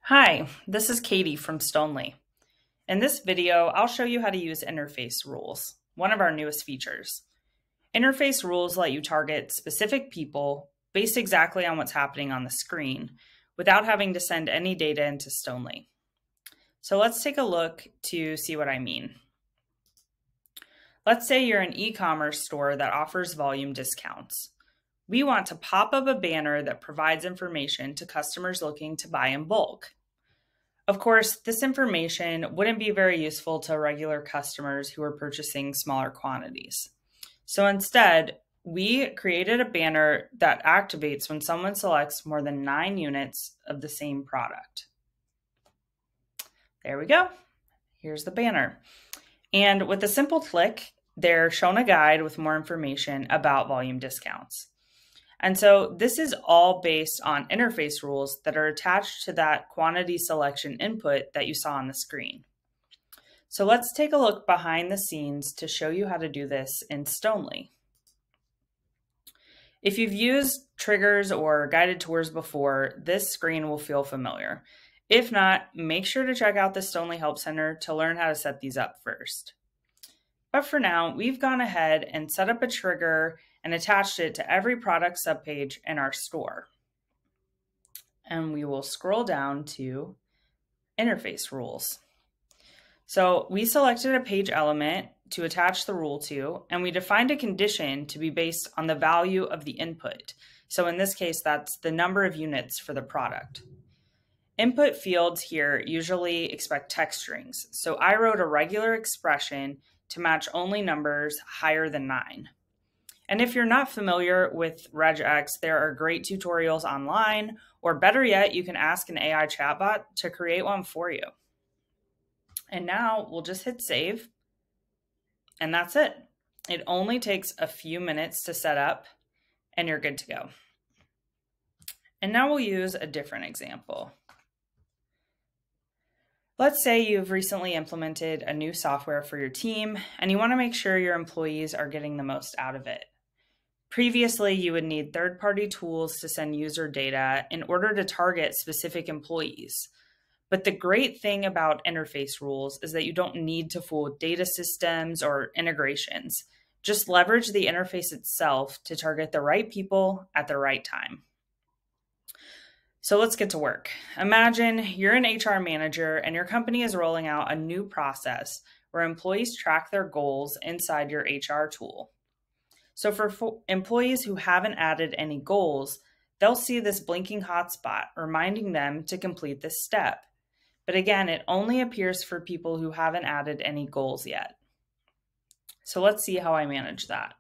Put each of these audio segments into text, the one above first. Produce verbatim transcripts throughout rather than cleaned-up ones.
Hi, this is Katie from Stonely. In this video, I'll show you how to use interface rules, one of our newest features. Interface rules let you target specific people based exactly on what's happening on the screen without having to send any data into Stonely. So let's take a look to see what I mean. Let's say you're an e-commerce store that offers volume discounts. We want to pop up a banner that provides information to customers looking to buy in bulk. Of course, this information wouldn't be very useful to regular customers who are purchasing smaller quantities. So instead, we created a banner that activates when someone selects more than nine units of the same product. There we go. Here's the banner. And with a simple click, they're shown a guide with more information about volume discounts. And so this is all based on interface rules that are attached to that quantity selection input that you saw on the screen. So let's take a look behind the scenes to show you how to do this in Stonely. If you've used triggers or guided tours before, this screen will feel familiar. If not, make sure to check out the Stonely Help Center to learn how to set these up first. But for now, we've gone ahead and set up a trigger and attached it to every product subpage in our store. And we will scroll down to interface rules. So we selected a page element to attach the rule to, and we defined a condition to be based on the value of the input. So in this case, that's the number of units for the product. Input fields here usually expect text strings. So I wrote a regular expression to match only numbers higher than nine. And if you're not familiar with regex, there are great tutorials online, or better yet, you can ask an A I chatbot to create one for you. And now we'll just hit save, and that's it. It only takes a few minutes to set up, and you're good to go. And now we'll use a different example. Let's say you've recently implemented a new software for your team, and you want to make sure your employees are getting the most out of it. Previously, you would need third-party tools to send user data in order to target specific employees. But the great thing about interface rules is that you don't need to fool with data systems or integrations. Just leverage the interface itself to target the right people at the right time. So let's get to work. Imagine you're an H R manager and your company is rolling out a new process where employees track their goals inside your H R tool. So for fo- employees who haven't added any goals, they'll see this blinking hotspot reminding them to complete this step. But again, it only appears for people who haven't added any goals yet. So let's see how I manage that.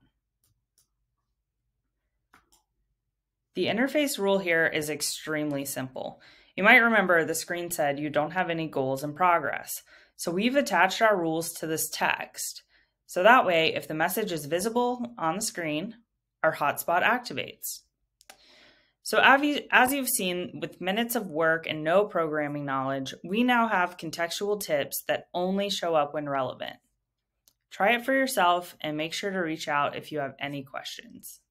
The interface rule here is extremely simple. You might remember the screen said you don't have any goals in progress. So we've attached our rules to this text. So that way, if the message is visible on the screen, our hotspot activates. So as you've seen, with minutes of work and no programming knowledge, we now have contextual tips that only show up when relevant. Try it for yourself and make sure to reach out if you have any questions.